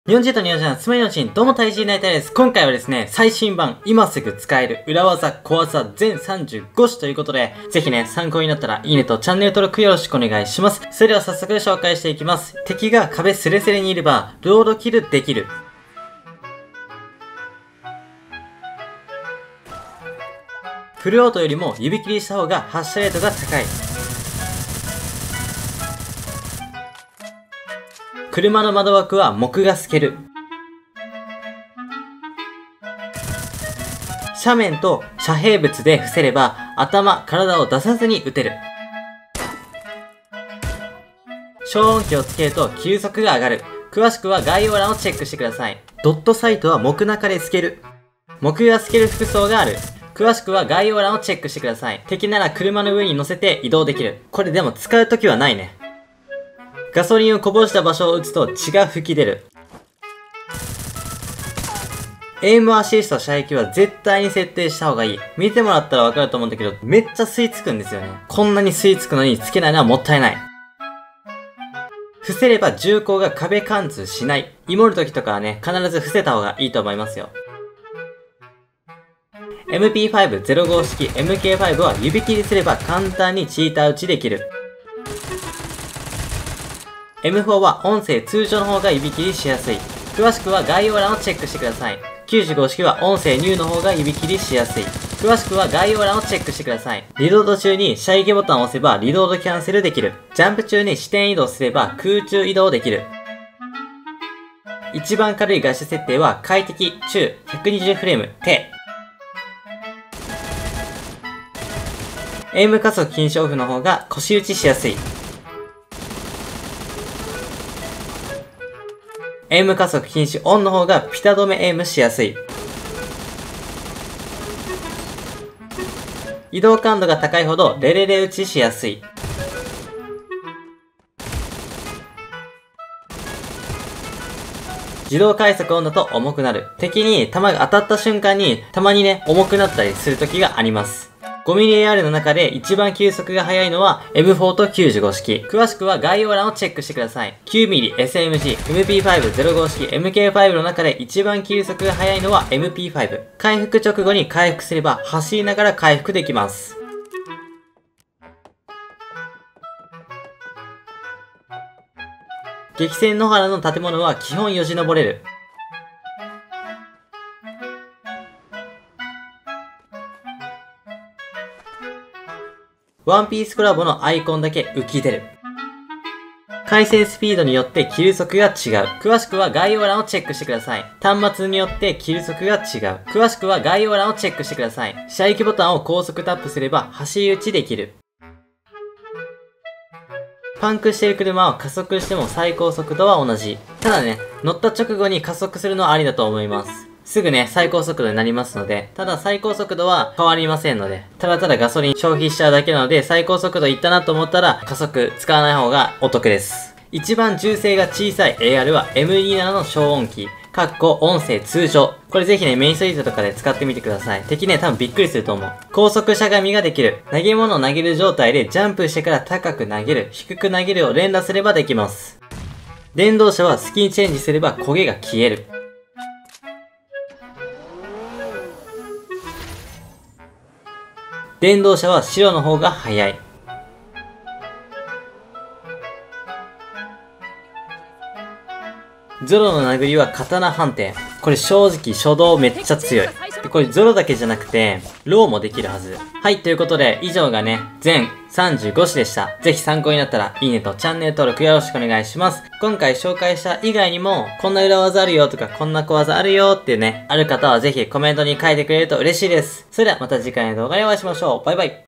日本人と日本人のつまりのチン、どうも大事になりたいです。今回はですね、最新版、今すぐ使える裏技、小技全35種ということで、ぜひね、参考になったらいいねとチャンネル登録よろしくお願いします。それでは早速紹介していきます。敵が壁スレスレにいれば、ロードキルできる。フルオートよりも指切りした方が発射レートが高い。車の窓枠は木が透ける。斜面と遮蔽物で伏せれば頭、体を出さずに撃てる。消音器をつけると急速が上がる。詳しくは概要欄をチェックしてください。ドットサイトは木中で透ける。木が透ける服装がある。詳しくは概要欄をチェックしてください。敵なら車の上に乗せて移動できる。これでも使うときはないね。ガソリンをこぼした場所を撃つと血が吹き出る。エイムアシスト射撃は絶対に設定した方がいい。見てもらったらわかると思うんだけど、めっちゃ吸い付くんですよね。こんなに吸い付くのにつけないのはもったいない。伏せれば銃口が壁貫通しない。イモる時とかはね、必ず伏せた方がいいと思いますよ。MP5-05 式 MK5 は指切りすれば簡単にチーター撃ちできる。M4 は音声通常の方が指切りしやすい。詳しくは概要欄をチェックしてください。95式は音声入の方が指切りしやすい。詳しくは概要欄をチェックしてください。リロード中に射撃ボタンを押せばリロードキャンセルできる。ジャンプ中に視点移動すれば空中移動できる。一番軽い画質設定は快適、中、120フレーム、低。エイム加速禁止オフの方が腰打ちしやすい。エイム加速禁止オンの方がピタ止めエイムしやすい。移動感度が高いほどレレレ打ちしやすい。自動快速オンだと重くなる。敵に弾が当たった瞬間にたまにね、重くなったりする時があります。5mmAR の中で一番急速が速いのは M4 と95式。詳しくは概要欄をチェックしてください。9mm SMG、MP5-05 式、MK5 の中で一番急速が速いのは MP5。回復直後に回復すれば走りながら回復できます。激戦野原の建物は基本よじ登れる。ワンピースコラボのアイコンだけ浮き出る。回線スピードによってキル速が違う。詳しくは概要欄をチェックしてください。端末によってキル速が違う。詳しくは概要欄をチェックしてください。射撃ボタンを高速タップすれば走り打ちできる。パンクしている車は加速しても最高速度は同じ。ただね、乗った直後に加速するのはありだと思います。すぐね、最高速度になりますので、ただ最高速度は変わりませんので、ただただガソリン消費しちゃうだけなので、最高速度いったなと思ったら加速使わない方がお得です。一番銃声が小さい AR は M27 の消音器。音声通常。これぜひね、メインストリートとかで使ってみてください。敵ね、多分びっくりすると思う。高速しゃがみができる。投げ物を投げる状態でジャンプしてから高く投げる、低く投げるを連打すればできます。電動車はスキンチェンジすれば焦げが消える。電動車は白の方が速い。ゾロの殴りは刀反転。これ正直初動めっちゃ強い。で、これゾロだけじゃなくて、ローもできるはず。はい、ということで、以上がね、全35種でした。ぜひ参考になったら、いいねとチャンネル登録よろしくお願いします。今回紹介した以外にも、こんな裏技あるよとか、こんな小技あるよっていうね、ある方はぜひコメントに書いてくれると嬉しいです。それではまた次回の動画でお会いしましょう。バイバイ。